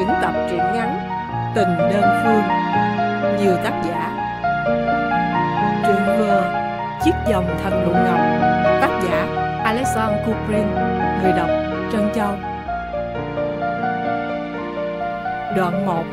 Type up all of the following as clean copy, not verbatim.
tuyển tập truyện ngắn Tình Đơn Phương. Nhiều tác giả: Truyện vừa Chiếc Vòng Thành Lụa Ngọc, tác giả Alexandre Kuprin, người đọc Trân Châu. Đoạn 1.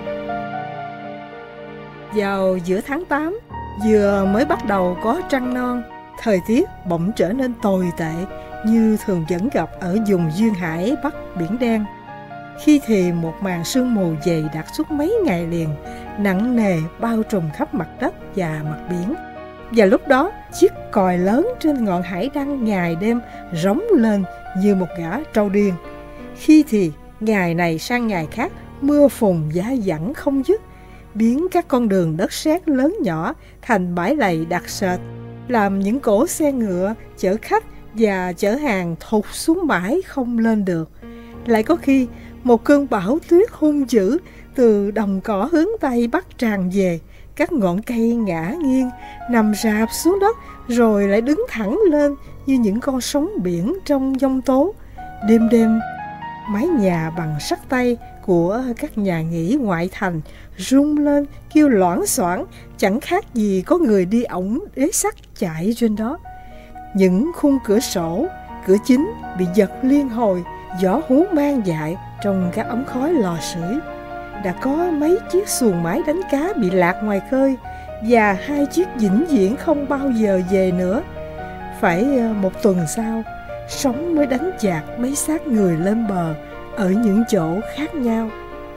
Vào giữa tháng 8, vừa mới bắt đầu có trăng non, thời tiết bỗng trở nên tồi tệ như thường vẫn gặp ở vùng duyên hải Bắc Biển Đen. Khi thì một màn sương mù dày đặc suốt mấy ngày liền, nặng nề bao trùm khắp mặt đất và mặt biển. Và lúc đó, chiếc còi lớn trên ngọn hải đăng ngày đêm rống lên như một gã trâu điên. Khi thì ngày này sang ngày khác, mưa phùn dã dẳng không dứt, biến các con đường đất sét lớn nhỏ thành bãi lầy đặc sệt, làm những cỗ xe ngựa chở khách và chở hàng thụt xuống mãi không lên được. Lại có khi một cơn bão tuyết hung dữ từ đồng cỏ hướng Tây Bắc tràn về, các ngọn cây ngã nghiêng, nằm rạp xuống đất rồi lại đứng thẳng lên như những con sóng biển trong giông tố. Đêm đêm, mái nhà bằng sắt tây của các nhà nghỉ ngoại thành rung lên kêu loảng xoảng, chẳng khác gì có người đi ổng ế sắt chạy trên đó. Những khung cửa sổ, cửa chính bị giật liên hồi, gió hú mang dại trong các ống khói lò sưởi. Đã có mấy chiếc xuồng máy đánh cá bị lạc ngoài khơi, và 2 chiếc vĩnh viễn không bao giờ về nữa. Phải một tuần sau, sóng mới đánh chạc mấy xác người lên bờ ở những chỗ khác nhau.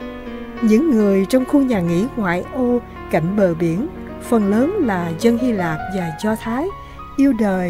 Những người trong khu nhà nghỉ ngoại ô cạnh bờ biển, phần lớn là dân Hy Lạp và Do Thái, yêu đời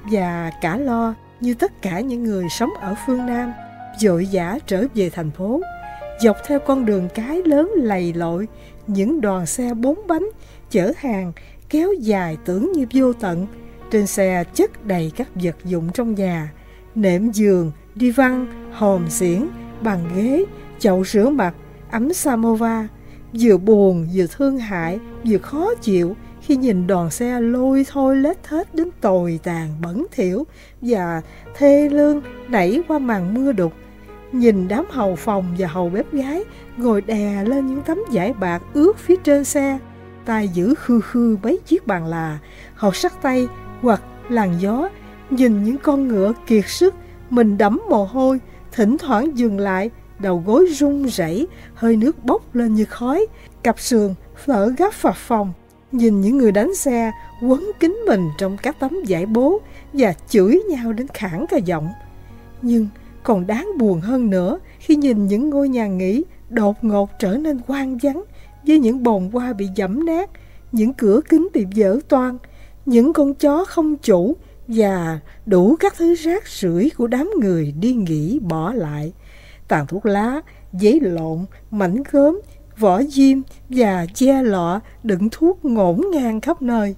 và cả lo như tất cả những người sống ở phương Nam, vội vã trở về thành phố. Dọc theo con đường cái lớn lầy lội, những đoàn xe 4 bánh chở hàng kéo dài tưởng như vô tận. Trên xe chất đầy các vật dụng trong nhà: nệm giường, đi văn, hòm xiển, bàn ghế, chậu rửa mặt, ấm samovar. Vừa buồn, vừa thương hại, vừa khó chịu khi nhìn đoàn xe lôi thôi lết thết đến tồi tàn bẩn thỉu và thê lương nảy qua màn mưa đục. Nhìn đám hầu phòng và hầu bếp gái ngồi đè lên những tấm vải bạc ướt phía trên xe, tay giữ khư khư mấy chiếc bàn là, hột sắt tay hoặc làn gió. Nhìn những con ngựa kiệt sức, mình đẫm mồ hôi, thỉnh thoảng dừng lại, đầu gối run rẩy, hơi nước bốc lên như khói, cặp sườn phở gấp phập phồng. Nhìn những người đánh xe quấn kín mình trong các tấm vải bố và chửi nhau đến khản cả giọng. Nhưng còn đáng buồn hơn nữa khi nhìn những ngôi nhà nghỉ đột ngột trở nên hoang vắng, với những bồn hoa bị giẫm nát, những cửa kính bị vỡ toang, những con chó không chủ và đủ các thứ rác rưởi của đám người đi nghỉ bỏ lại. Tàn thuốc lá, giấy lộn, mảnh gốm, vỏ diêm và che lọ đựng thuốc ngổn ngang khắp nơi.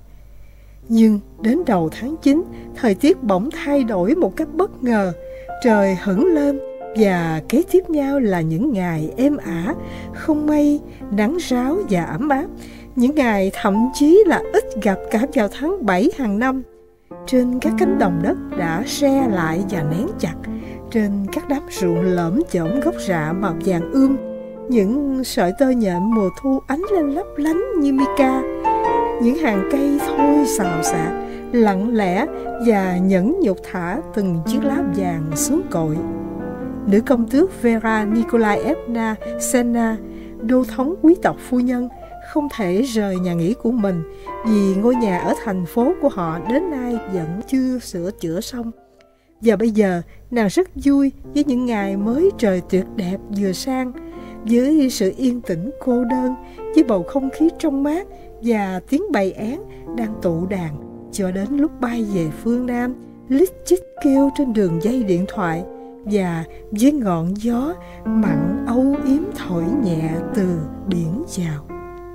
Nhưng đến đầu tháng 9, thời tiết bỗng thay đổi một cách bất ngờ. Trời hửng lên và kế tiếp nhau là những ngày êm ả, không mây, nắng ráo và ấm áp. Những ngày thậm chí là ít gặp cả vào tháng 7 hàng năm. Trên các cánh đồng đất đã se lại và nén chặt, trên các đám ruộng lởm chởm gốc rạ màu vàng ươm, những sợi tơ nhện mùa thu ánh lên lấp lánh như mica. Những hàng cây thôi xào xạc, lặng lẽ và nhẫn nhục thả từng chiếc lá vàng xuống cội. Nữ công tước Vera Nikolaevna Sena, đô thống quý tộc phu nhân, không thể rời nhà nghỉ của mình vì ngôi nhà ở thành phố của họ đến nay vẫn chưa sửa chữa xong. Và bây giờ nàng rất vui với những ngày mới trời tuyệt đẹp vừa sang, với sự yên tĩnh cô đơn, với bầu không khí trong mát và tiếng bầy én đang tụ đàn cho đến lúc bay về phương Nam, lít chích kêu trên đường dây điện thoại, và với ngọn gió mặn âu yếm thổi nhẹ từ biển vào.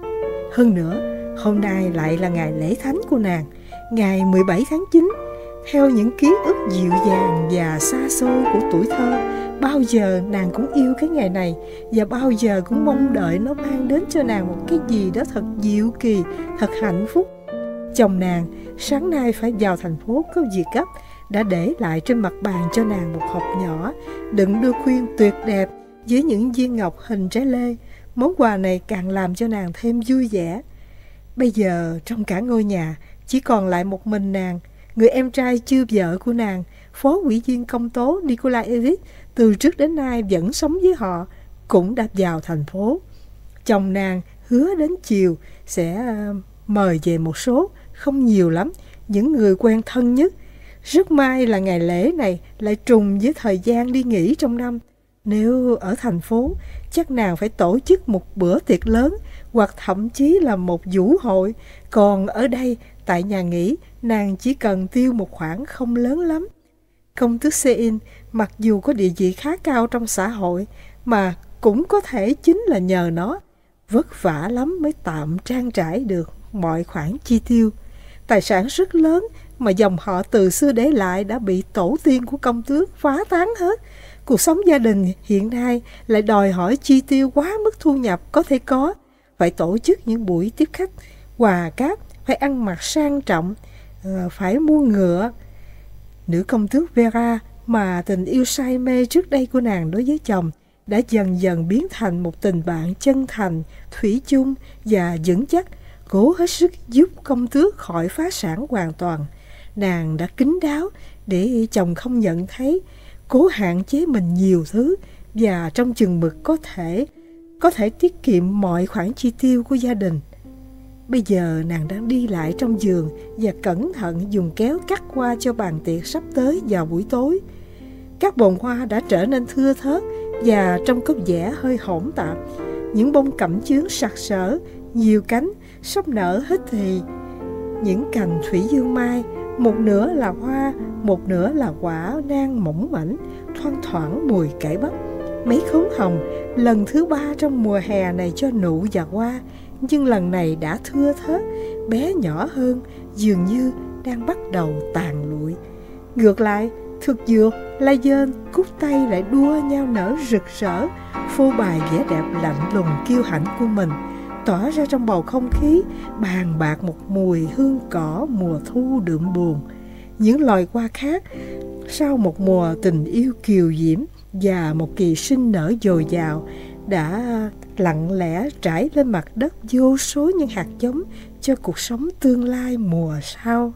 Hơn nữa, hôm nay lại là ngày lễ thánh của nàng, ngày 17 tháng 9. Theo những ký ức dịu dàng và xa xôi của tuổi thơ, bao giờ nàng cũng yêu cái ngày này, và bao giờ cũng mong đợi nó mang đến cho nàng một cái gì đó thật diệu kỳ, thật hạnh phúc. Chồng nàng sáng nay phải vào thành phố có việc gấp, đã để lại trên mặt bàn cho nàng một hộp nhỏ đựng đôi khuyên tuyệt đẹp Với những viên ngọc hình trái lê, món quà này càng làm cho nàng thêm vui vẻ. Bây giờ trong cả ngôi nhà chỉ còn lại một mình nàng, người em trai chưa vợ của nàng, phó ủy viên công tố Nikolaevich, từ trước đến nay vẫn sống với họ, cũng đã vào thành phố. Chồng nàng hứa đến chiều sẽ mời về một số, không nhiều lắm, những người quen thân nhất. Rất may là ngày lễ này lại trùng với thời gian đi nghỉ trong năm. Nếu ở thành phố, chắc nàng phải tổ chức một bữa tiệc lớn, hoặc thậm chí là một vũ hội. Còn ở đây, tại nhà nghỉ, nàng chỉ cần tiêu một khoản không lớn lắm. Công tước Sein, mặc dù có địa vị khá cao trong xã hội, mà cũng có thể chính là nhờ nó, vất vả lắm mới tạm trang trải được mọi khoản chi tiêu. Tài sản rất lớn mà dòng họ từ xưa để lại đã bị tổ tiên của công tước phá tán hết. Cuộc sống gia đình hiện nay lại đòi hỏi chi tiêu quá mức thu nhập có thể có. Phải tổ chức những buổi tiếp khách, quà cáp, phải ăn mặc sang trọng, phải mua ngựa. Nữ công tước Vera mà tình yêu say mê trước đây của nàng đối với chồng đã dần dần biến thành một tình bạn chân thành, thủy chung và vững chắc, cố hết sức giúp công tước khỏi phá sản hoàn toàn. Nàng đã kín đáo để chồng không nhận thấy, cố hạn chế mình nhiều thứ và trong chừng mực có thể tiết kiệm mọi khoản chi tiêu của gia đình. Bây giờ nàng đang đi lại trong giường và cẩn thận dùng kéo cắt hoa cho bàn tiệc sắp tới vào buổi tối. Các bồn hoa đã trở nên thưa thớt và trông có vẻ hơi hỗn tạp. Những bông cẩm chướng sặc sỡ, nhiều cánh, sắp nở hết thì. Những cành thủy dương mai, một nửa là hoa, một nửa là quả nang mỏng mảnh, thoang thoảng mùi cải bắp. Mấy khóm hồng lần thứ 3 trong mùa hè này cho nụ và hoa, nhưng lần này đã thưa thớt, bé nhỏ hơn, dường như đang bắt đầu tàn lụi. Ngược lại, thực dược, lai dơn, cúc tây lại đua nhau nở rực rỡ, phô bày vẻ đẹp lạnh lùng kiêu hãnh của mình, tỏa ra trong bầu không khí bàn bạc một mùi hương cỏ mùa thu đượm buồn. Những loài hoa khác, sau một mùa tình yêu kiều diễm và một kỳ sinh nở dồi dào, đã lặng lẽ trải lên mặt đất vô số những hạt giống cho cuộc sống tương lai mùa sau.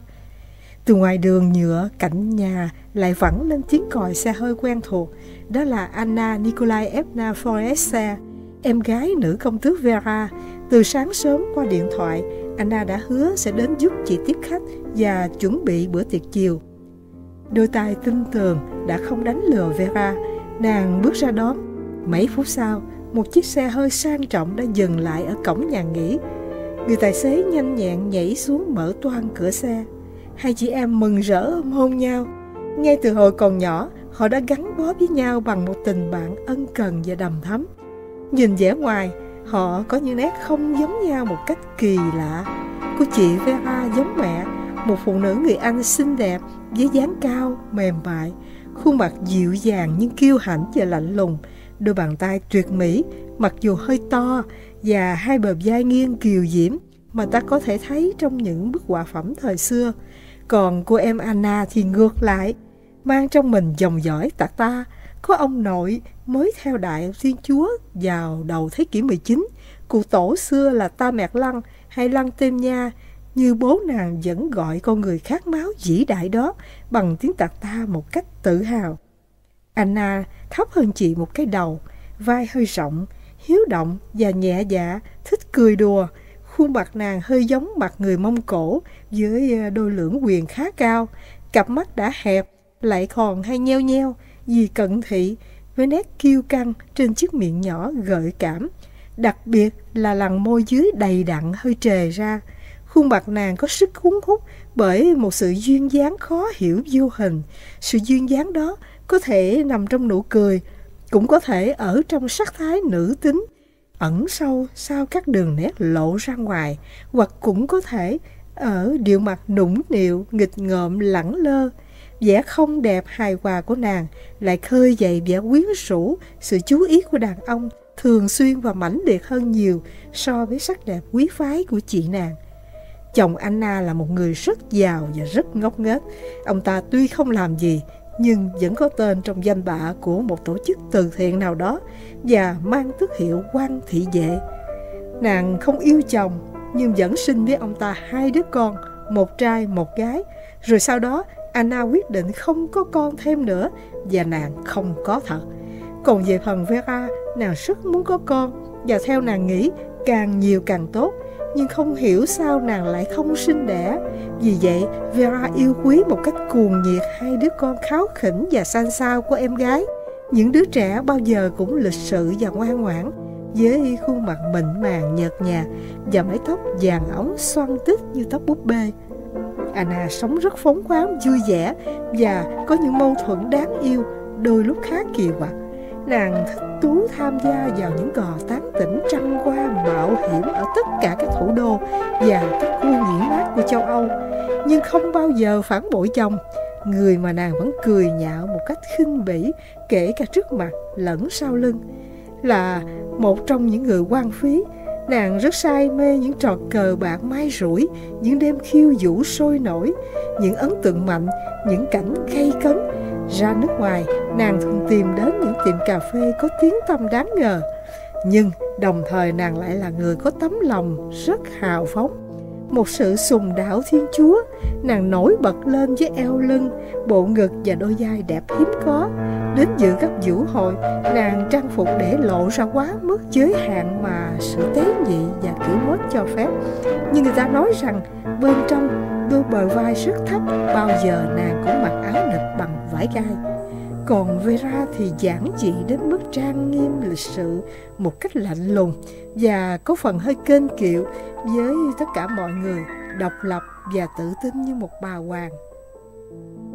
Từ ngoài đường nhựa cạnh nhà lại vẳng lên tiếng còi xe hơi quen thuộc. Đó là Anna Nikolaevna Foresta, em gái nữ công tước Vera. Từ sáng sớm qua điện thoại, Anna đã hứa sẽ đến giúp chị tiếp khách và chuẩn bị bữa tiệc chiều. Đôi tay tinh tường đã không đánh lừa Vera. Nàng bước ra đón. Mấy phút sau, một chiếc xe hơi sang trọng đã dừng lại ở cổng nhà nghỉ. Người tài xế nhanh nhẹn nhảy xuống mở toang cửa xe. Hai chị em mừng rỡ ôm hôn nhau. Ngay từ hồi còn nhỏ, họ đã gắn bó với nhau bằng một tình bạn ân cần và đầm thắm. Nhìn vẻ ngoài, họ có những nét không giống nhau một cách kỳ lạ. Cô chị Vera giống mẹ, một phụ nữ người Anh xinh đẹp với dáng cao, mềm mại, khuôn mặt dịu dàng nhưng kiêu hãnh và lạnh lùng, đôi bàn tay tuyệt mỹ, mặc dù hơi to, và hai bờ vai nghiêng kiều diễm mà ta có thể thấy trong những bức họa phẩm thời xưa. Còn cô em Anna thì ngược lại, mang trong mình dòng dõi Tatar. Có ông nội mới theo Đại Thiên Chúa vào đầu thế kỷ 19, cụ tổ xưa là Ta Mẹt Lăng hay Lăng Tem Nha, như bố nàng vẫn gọi con người khát máu vĩ đại đó bằng tiếng Tatar một cách tự hào. Anna thấp hơn chị một cái đầu, vai hơi rộng, hiếu động và nhẹ dạ, thích cười đùa. Khuôn mặt nàng hơi giống mặt người Mông Cổ với đôi lưỡng quyền khá cao, cặp mắt đã hẹp lại còn hay nheo nheo vì cận thị, với nét kiêu căng trên chiếc miệng nhỏ gợi cảm, đặc biệt là lằn môi dưới đầy đặn hơi trề ra. Khuôn mặt nàng có sức cuốn hút bởi một sự duyên dáng khó hiểu vô hình. Sự duyên dáng đó có thể nằm trong nụ cười, cũng có thể ở trong sắc thái nữ tính ẩn sâu sau các đường nét lộ ra ngoài, hoặc cũng có thể ở điệu mặt nũng nịu, nghịch ngợm, lẳng lơ. Vẻ không đẹp hài hòa của nàng lại khơi dậy vẻ quyến rũ, sự chú ý của đàn ông thường xuyên và mãnh liệt hơn nhiều so với sắc đẹp quý phái của chị nàng. Chồng Anna là một người rất giàu và rất ngốc nghếch. Ông ta tuy không làm gì, nhưng vẫn có tên trong danh bạ của một tổ chức từ thiện nào đó và mang tước hiệu quan thị vệ. Nàng không yêu chồng nhưng vẫn sinh với ông ta 2 đứa con, một trai một gái. Rồi sau đó Anna quyết định không có con thêm nữa, và nàng không có thật. Còn về phần Vera, nàng rất muốn có con, và theo nàng nghĩ càng nhiều càng tốt. Nhưng không hiểu sao nàng lại không sinh đẻ. Vì vậy Vera yêu quý một cách cuồng nhiệt 2 đứa con kháu khỉnh và xanh xao của em gái. Những đứa trẻ bao giờ cũng lịch sự và ngoan ngoãn, với khuôn mặt mịn màng nhợt nhạt và mái tóc vàng óng xoăn tít như tóc búp bê. Anna sống rất phóng khoáng, vui vẻ và có những mâu thuẫn đáng yêu, đôi lúc khá kỳ quặc. Nàng thích thú tham gia vào những cò tán tỉnh trăng qua mạo hiểm ở tất cả các thủ đô và các khu nghỉ mát của châu Âu, nhưng không bao giờ phản bội chồng, người mà nàng vẫn cười nhạo một cách khinh bỉ, kể cả trước mặt lẫn sau lưng. Là một trong những người hoang phí, nàng rất say mê những trò cờ bạc may rủi, những đêm khiêu vũ sôi nổi, những ấn tượng mạnh, những cảnh gay cấn. Ra nước ngoài, nàng thường tìm đến những tiệm cà phê có tiếng tăm đáng ngờ. Nhưng đồng thời nàng lại là người có tấm lòng rất hào phóng, một sự sùng đạo Thiên Chúa. Nàng nổi bật lên với eo lưng, bộ ngực và đôi vai đẹp hiếm có. Đến dự các vũ hội, nàng trang phục để lộ ra quá mức giới hạn mà sự tế nhị và kiểu mốt cho phép. Nhưng người ta nói rằng bên trong đôi bờ vai rất thấp, bao giờ nàng cũng mặc áo nịt bằng vải gai. Còn Vera thì giản dị đến mức trang nghiêm lịch sự, một cách lạnh lùng và có phần hơi kênh kiệu với tất cả mọi người, độc lập và tự tin như một bà hoàng.